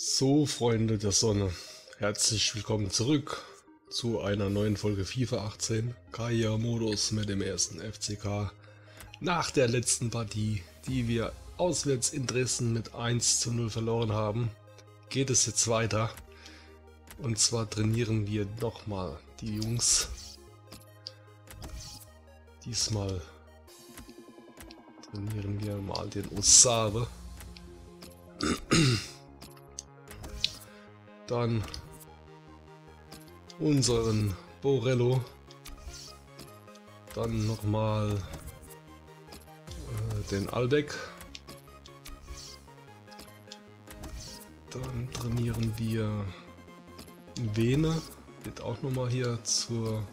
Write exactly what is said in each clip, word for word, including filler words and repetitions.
So, Freunde der Sonne, herzlich willkommen zurück zu einer neuen Folge FIFA achtzehn Karrieremodus mit dem ersten F C K. Nach der letzten Partie, die wir auswärts in Dresden mit eins zu null verloren haben, geht es jetzt weiter. Und zwar trainieren wir nochmal die Jungs. Diesmal trainieren wir mal den Osabe. Dann unseren Borello, dann nochmal äh, den Albeck, dann trainieren wir Vene, wird auch nochmal hier zur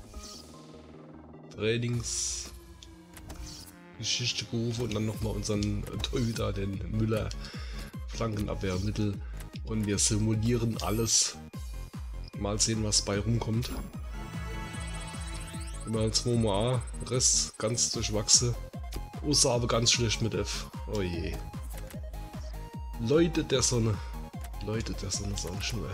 Trainingsgeschichte gerufen, und dann nochmal unseren Torhüter, den Müller, Flankenabwehrmittel. Und wir simulieren alles. Mal sehen, was bei rumkommt. Immer zweimal A, Rest ganz durchwachsen. Osabe ganz schlecht mit F. Oh je. Leute der Sonne. Leute der Sonne, sag ich nur.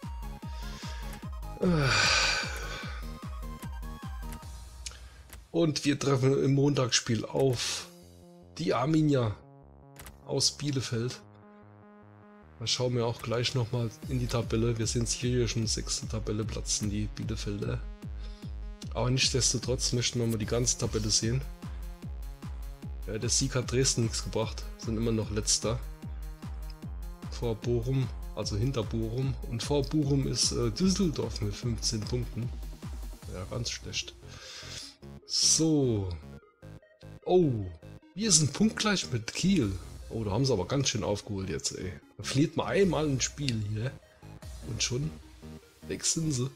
Und wir treffen im Montagsspiel auf die Arminia aus Bielefeld. Da schauen wir auch gleich nochmal in die Tabelle. Wir sind hier schon sechste Tabelle, platzen die Bielefelder. Aber nichtsdestotrotz möchten wir mal die ganze Tabelle sehen. Ja, der Sieg hat Dresden nichts gebracht, sind immer noch letzter. Vor Bochum, also hinter Bochum. Und vor Bochum ist äh, Düsseldorf mit fünfzehn Punkten. Ja, ganz schlecht. So. Oh, wir sind punktgleich mit Kiel. Oh, da haben sie aber ganz schön aufgeholt jetzt, ey. Da verliert man einmal ein Spiel hier und schon weg sind sie.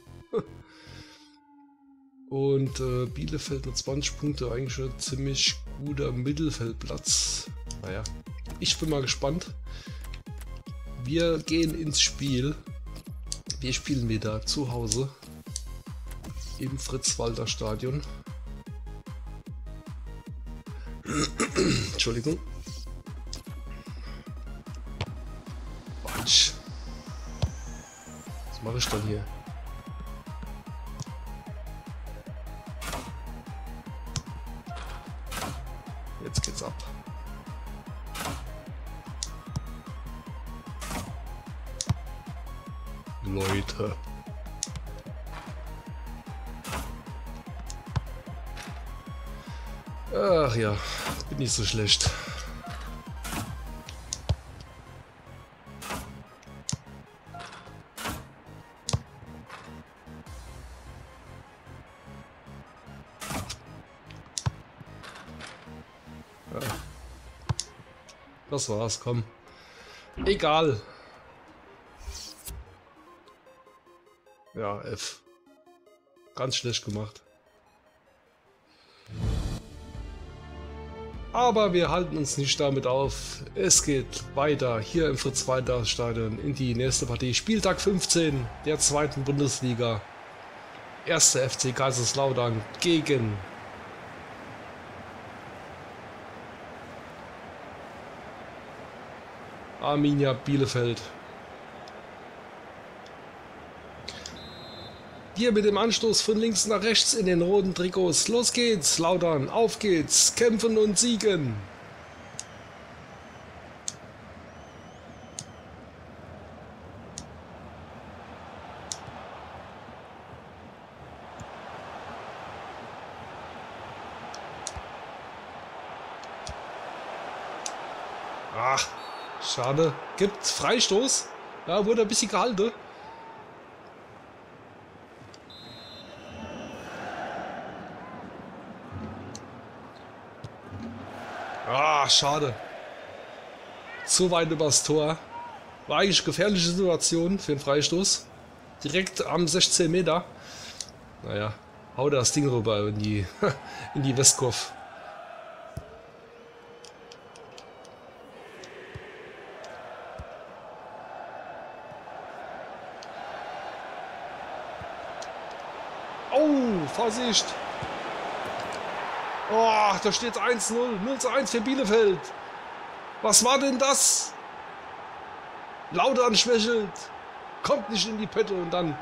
Und äh, Bielefeld mit zwanzig Punkte, eigentlich schon ein ziemlich guter Mittelfeldplatz. Naja, ich bin mal gespannt. Wir gehen ins Spiel. Wir spielen wieder zu Hause im Fritz-Walter-Stadion. Entschuldigung. Was mache ich dann hier? Jetzt geht's ab. Leute. Ach ja, bin nicht so schlecht. Das war's, komm. Egal. Ja, F. Ganz schlecht gemacht. Aber wir halten uns nicht damit auf. Es geht weiter hier im Fritz-Walter-Stadion in die nächste Partie. Spieltag fünfzehn der zweiten Bundesliga. Erster F C Kaiserslautern gegen Arminia Bielefeld. Wir mit dem Anstoß von links nach rechts in den roten Trikots. Los geht's, Lautern, auf geht's, kämpfen und siegen. Ach. Schade. Gibt Freistoß. Ja, wurde ein bisschen gehalten. Ah, schade. Zu weit übers Tor. War eigentlich eine gefährliche Situation für einen Freistoß. Direkt am sechzehn Meter. Naja, hau das Ding rüber in die, in die Westkurve. Oh, Vorsicht! Oh, da steht eins zu null, null zu eins für Bielefeld. Was war denn das? Lautern schwächelt. Kommt nicht in die Pötte und dann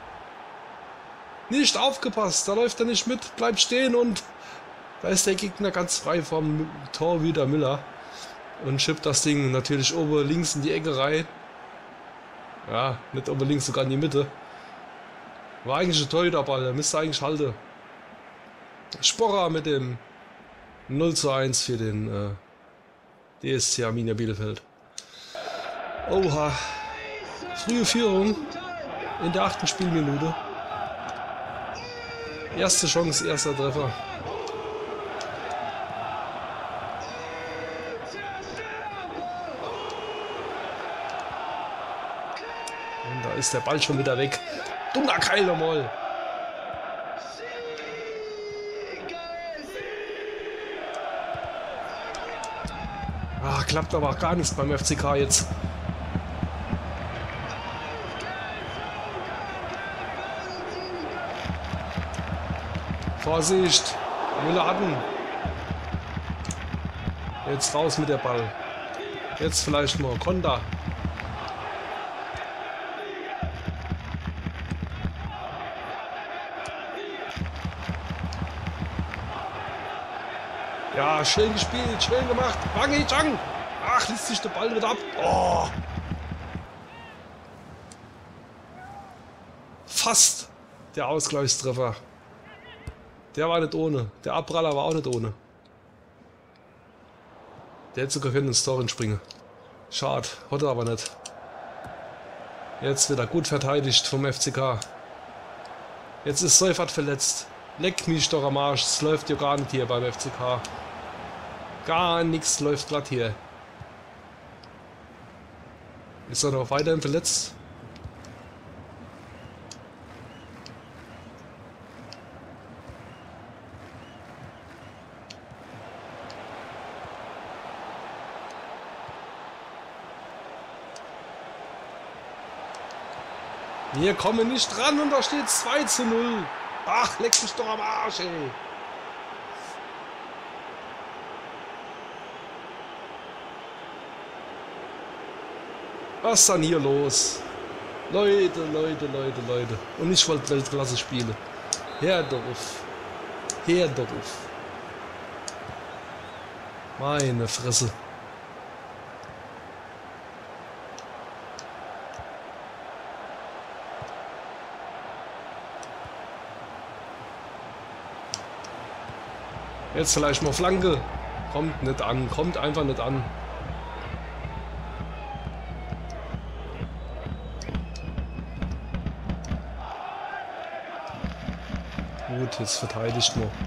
nicht aufgepasst. Da läuft er nicht mit. Bleibt stehen und da ist der Gegner ganz frei vom Tor wieder Müller. Und schippt das Ding natürlich oben links in die Ecke rein. Ja, nicht oben links, sogar in die Mitte. War eigentlich ein Torhüterball, der müsste eigentlich halten. Sporrer mit dem null zu eins für den äh, D S C Arminia Bielefeld. Oha. Frühe Führung in der achten Spielminute. Erste Chance, erster Treffer. Und da ist der Ball schon wieder weg. Dummer Keil nochmal. Ah, klappt aber auch gar nichts beim F C K jetzt. Vorsicht! Müller hat ihn. Jetzt raus mit der Ball. Jetzt vielleicht mal Konda. Ja, schön gespielt, schön gemacht. Wang Hee-chan. Ach, lässt sich der Ball wieder ab. Oh. Fast der Ausgleichstreffer. Der war nicht ohne. Der Abpraller war auch nicht ohne. Der hätte sogar können ins Tor springen. Schade, hat er aber nicht. Jetzt wird er gut verteidigt vom F C K. Jetzt ist Seufert verletzt. Leck mich doch am Arsch. Es läuft ja gar nicht hier beim F C K. Gar nichts läuft glatt hier. Ist er noch weiterhin verletzt? Wir kommen nicht ran und da steht zwei zu null. Ach, leck mich doch am Arsch, ey. Was ist denn hier los? Leute, Leute, Leute, Leute. Und ich wollte Weltklasse spielen. Hör doch auf. Hör doch auf. Meine Fresse. Jetzt vielleicht mal Flanke. Kommt nicht an. Kommt einfach nicht an. Gut, jetzt verteidigt man.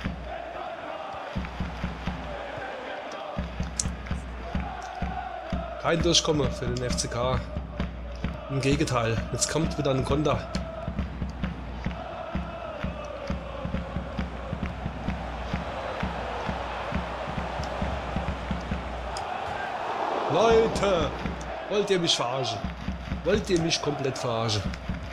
Kein Durchkommen für den F C K. Im Gegenteil, jetzt kommt wieder ein Konter. Leute, wollt ihr mich verarschen? Wollt ihr mich komplett verarschen?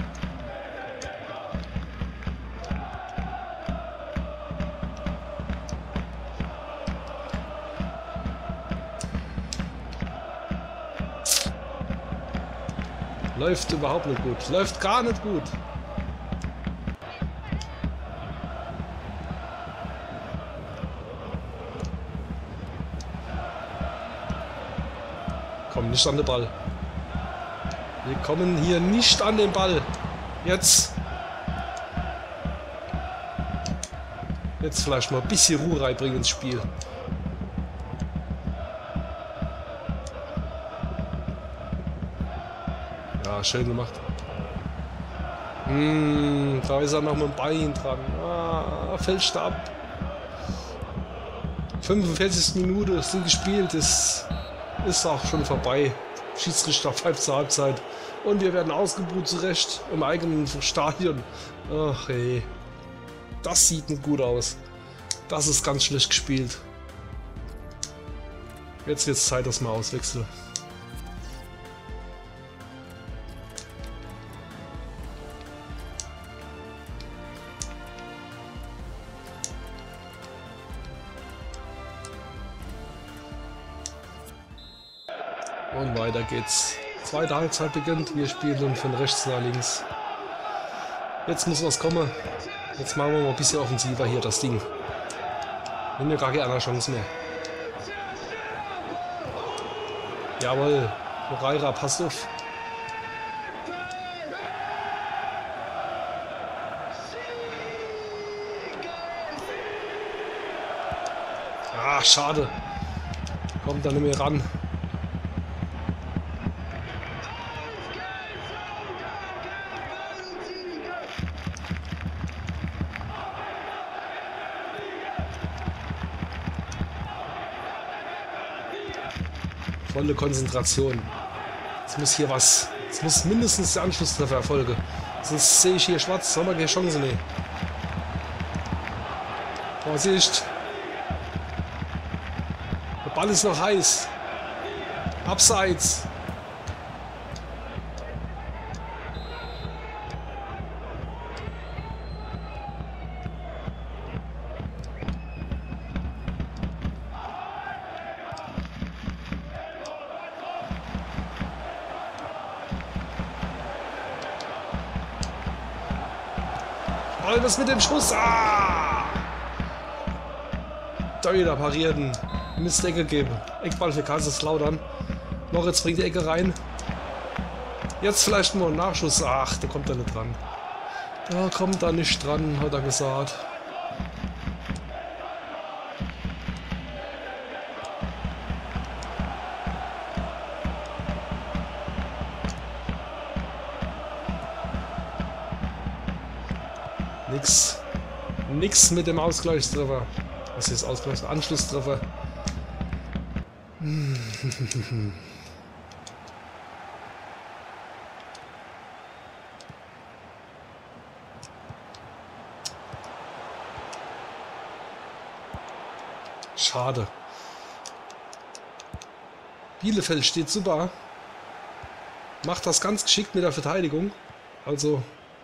Läuft überhaupt nicht gut. Läuft gar nicht gut. Kommen nicht an den Ball. Wir kommen hier nicht an den Ball. Jetzt. Jetzt vielleicht mal ein bisschen Ruhe reinbringen ins Spiel. Ja, schön gemacht. Mmh, da ist er noch mit dem Bein dran. Ah, fälscht ab. fünfundvierzigste Minute sind gespielt. Ist, ist auch schon vorbei. Schiedsrichter pfeift zur Halbzeit. Und wir werden ausgebuht zurecht im eigenen Stadion. Ach ey. Das sieht nicht gut aus. Das ist ganz schlecht gespielt. Jetzt wird es Zeit, dass wir auswechseln. Und weiter geht's. Zweite Halbzeit beginnt. Wir spielen von rechts nach links. Jetzt muss was kommen. Jetzt machen wir mal ein bisschen offensiver hier das Ding. Wir haben ja gar keine Chance mehr. Jawohl. Moreira, passt auf. Ah, schade. Kommt da nicht mehr ran. Volle Konzentration. Jetzt muss hier was. Es muss mindestens der Anschlusstreffer erfolgen. Sonst sehe ich hier schwarz. Haben wir keine Chance mehr. Vorsicht. Der Ball ist noch heiß. Abseits. Was mit dem Schuss? Ah! Da wieder parierten. Mistecke geben. Eckball für Kaiserslautern. Moritz bringt die Ecke rein. Jetzt vielleicht nur ein Nachschuss. Ach, der kommt da nicht dran. Da kommt da nicht dran, hat er gesagt. Nix. Nix mit dem Ausgleichstreffer. Was ist Ausgleich? Anschlusstreffer. Schade. Bielefeld steht super. Macht das ganz geschickt mit der Verteidigung. Also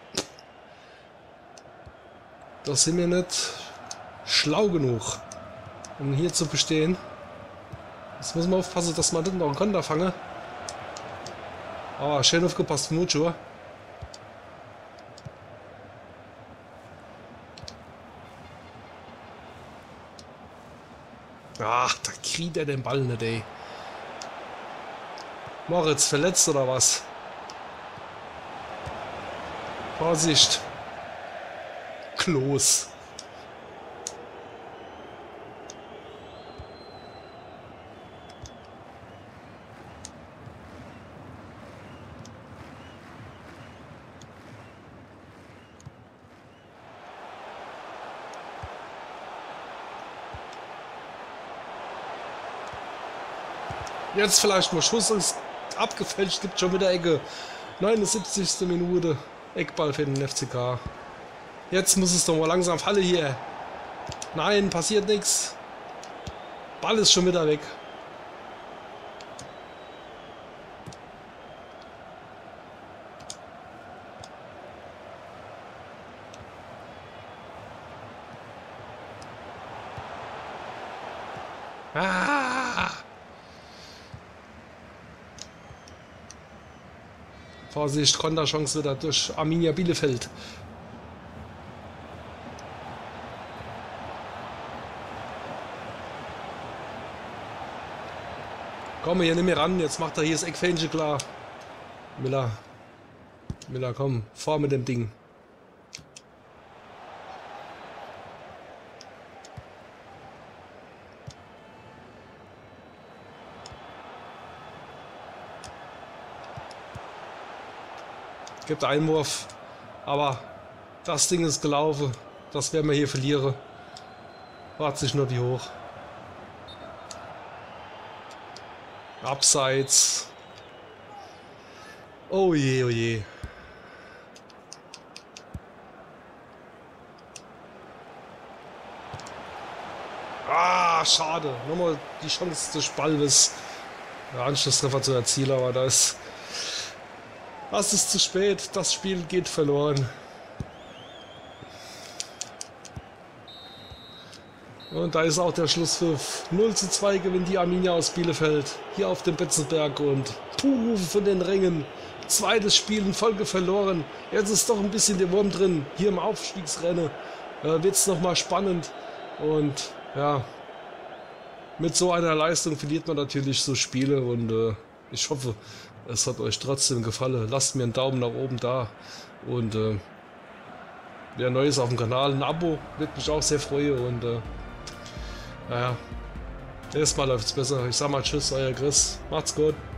das sind wir nicht schlau genug, um hier zu bestehen. Jetzt muss man aufpassen, dass man nicht noch einen Konter fange. Ah, schön aufgepasst, Mucho. Ach, da kriegt er den Ball nicht, ey. Moritz, verletzt oder was? Vorsicht. Klos. Jetzt vielleicht mal Schuss ist abgefälscht, gibt schon wieder Ecke. neunundsiebzigste Minute. Eckball für den F C K. Jetzt muss es doch mal langsam fallen hier. Nein, passiert nichts. Ball ist schon wieder weg. Ah! Vorsicht, Konterchance wieder durch Arminia Bielefeld. Komm hier, nimm mir ran, jetzt macht er hier das Eckfähnchen klar. Miller. Miller, komm, vor mit dem Ding. Gibt Einwurf, aber das Ding ist gelaufen. Das werden wir hier verlieren. Wart sich nur wie hoch. Abseits. Oh je, oh je. Ah, schade. Nochmal die Chance des Spalves. Der Anschlusstreffer zu erzielen, aber da ist... Das ist zu spät. Das Spiel geht verloren. Und da ist auch der Schlusspfiff. null zu zwei gewinnt die Arminia aus Bielefeld. Hier auf dem Betzenberg und Puh von den Rängen. Zweites Spiel in Folge verloren. Jetzt ist doch ein bisschen der Wurm drin. Hier im Aufstiegsrennen äh, wird es nochmal spannend. Und ja, mit so einer Leistung verliert man natürlich so Spiele. Und äh, ich hoffe, es hat euch trotzdem gefallen. Lasst mir einen Daumen nach oben da. Und äh, wer neu ist auf dem Kanal, ein Abo wird mich auch sehr freuen. Und äh, naja, erstmal läuft es besser. Ich sag mal Tschüss, euer Chris. Macht's gut.